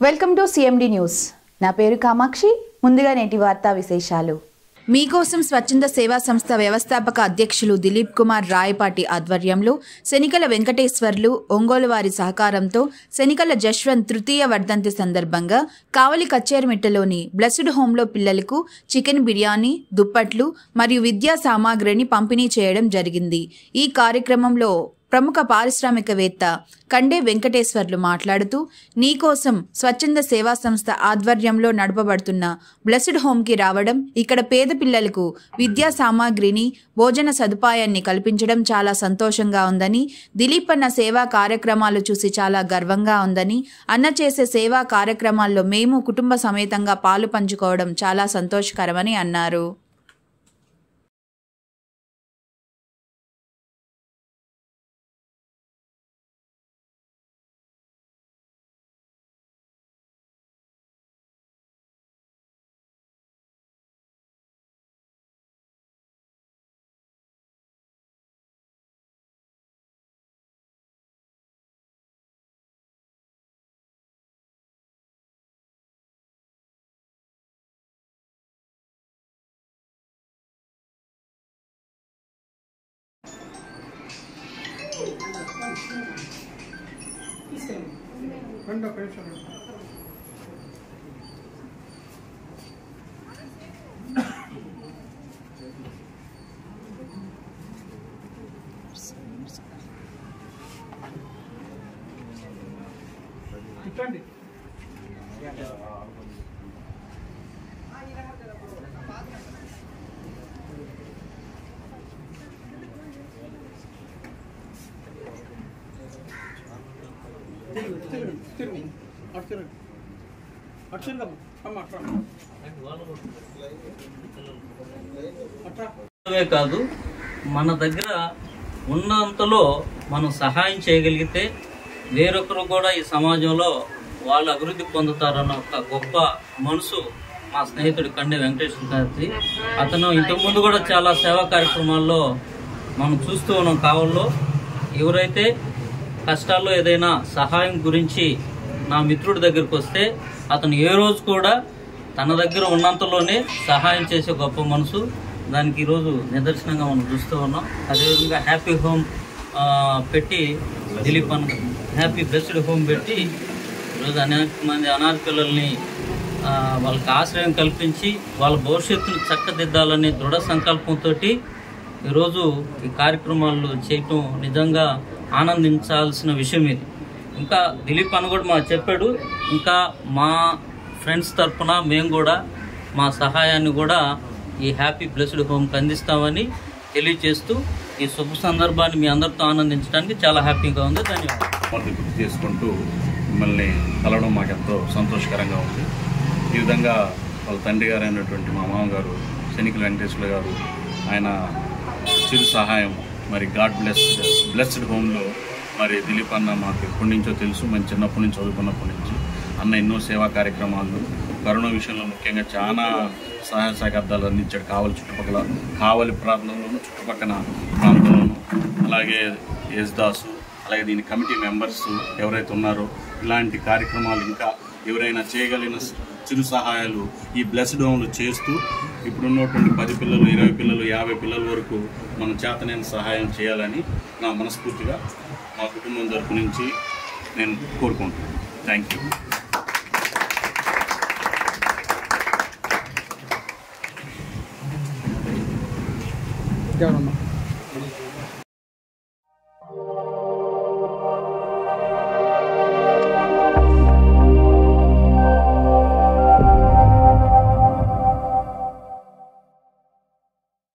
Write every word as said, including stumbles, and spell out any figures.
Welcome to CMD news. నా పేరు కామాక్షి. ముందుగా నేటి వార్తా విశేషాలు. మీకోసం స్వచ్ఛంద సేవా సంస్థ వ్యవస్థాపక అధ్యక్షులు దిలీప్ కుమార్ రాయపాటి ఆధ్వర్యంలో శనికల వెంకటేశ్వర్లు ఒంగోలు వారి సహకారంతో శనికల జశ్వంత్ తృతీయ వర్ధంతి సందర్భంగా కావలి కచ్చేరిమిట్టలోని బ్లెస్డ్ హోంలో పిల్లలకు చికెన్ బిర్యానీ, దుప్పట్లు మరియు విద్యా సామాగ్రిని పంపిణీ చేయడం జరిగింది. ఈ కార్యక్రమంలో ప్రముఖ పారిశ్రామికవేత్త కండే వెంకటేశ్వర్లు మాట్లాడుతూ, నీకోసం స్వచ్ఛంద సేవా సంస్థ ఆధ్వర్యంలో నడపబడుతున్న బ్లెస్డ్ హోమ్కి రావడం, ఇక్కడ పేద పిల్లలకు విద్యా సామాగ్రిని, భోజన సదుపాయాన్ని కల్పించడం చాలా సంతోషంగా ఉందని, దిలీప్ అన్న సేవా కార్యక్రమాలు చూసి చాలా గర్వంగా ఉందని, అన్న చేసే సేవా కార్యక్రమాల్లో మేము కుటుంబ సమేతంగా పాలు పంచుకోవడం చాలా సంతోషకరమని అన్నారు. రెండు ఒక నిమిషం ఇట్లండి. కాదు, మన దగ్గర ఉన్నంతలో మనం సహాయం చేయగలిగితే వేరొకరు కూడా ఈ సమాజంలో వాళ్ళు అభివృద్ధి పొందుతారన్న ఒక గొప్ప మనసు మా స్నేహితుడు కండే వెంకటేశ్వర గారి. అతను ఇంతకుముందు కూడా చాలా సేవా కార్యక్రమాల్లో మనం చూస్తూ ఉన్నాం. కావల్లో ఎవరైతే కష్టాల్లో ఏదైనా సహాయం గురించి నా మిత్రుడి దగ్గరికి వస్తే అతను ఏ రోజు కూడా తన దగ్గర ఉన్నంతలోనే సహాయం చేసే గొప్ప మనసు. దానికి ఈరోజు నిదర్శనంగా మనం చూస్తూ ఉన్నాం. అదేవిధంగా హ్యాపీ హోమ్ పెట్టి దిలీప్ అన్న హ్యాపీ బ్లెస్డ్ హోమ్ పెట్టి ఈరోజు అనేక మంది అనాథ పిల్లల్ని వాళ్ళకి ఆశ్రయం కల్పించి వాళ్ళ భవిష్యత్తును చక్కదిద్దాలనే దృఢ సంకల్పంతో ఈరోజు ఈ కార్యక్రమాలు చేయటం నిజంగా ఆనందించాల్సిన విషయం ఇది. ఇంకా దిలీప్ అన్న కూడా మాకు చెప్పాడు, ఇంకా మా ఫ్రెండ్స్ తరఫున మేము కూడా మా సహాయాన్ని కూడా ఈ హ్యాపీ బ్లెస్డ్ హోమ్కి అందిస్తామని తెలియజేస్తూ ఈ శుభ సందర్భాన్ని మీ అందరితో ఆనందించడానికి చాలా హ్యాపీగా ఉంది. ధన్యవాదాలు. గుర్తు చేసుకుంటూ మిమ్మల్ని కలవడం మాకెంతో సంతోషకరంగా ఉంది. ఈ విధంగా వాళ్ళ తండ్రి గారు అయినటువంటి మా మామగారు శనికల వెంకటేశ్వర గారు ఆయన చిరు సహాయం మరి గాడ్ బ్లెస్ బ్లెస్డ్ హోమ్లో మరి దిలీప్ అన్న మాకు ఎప్పటి నుంచో తెలుసు. మేము చిన్నప్పటి నుంచి చదువుకున్నప్పటి నుంచి అన్న ఎన్నో సేవా కార్యక్రమాలు కరోనా విషయంలో ముఖ్యంగా చాలా సహాయ సహకారాలు అందించాడు. కావలి చుట్టుపక్కల కావలి ప్రాంతంలోను చుట్టుపక్కల ప్రాంతంలోను అలాగే యేసుదాసు అలాగే దీని కమిటీ మెంబర్స్ ఎవరైతే ఉన్నారో ఇలాంటి కార్యక్రమాలు ఇంకా ఎవరైనా చేయగలిగిన చిరు సహాయాలు ఈ బ్లెస్డ్ హోమ్లు చేస్తూ ఇప్పుడున్నటువంటి పది పిల్లలు ఇరవై పిల్లలు యాభై పిల్లల వరకు మనం చేతనైన సహాయం చేయాలని నా మనస్ఫూర్తిగా మా కుటుంబం తరపు నుంచి నేను కోరుకుంటున్నాను. Thank you.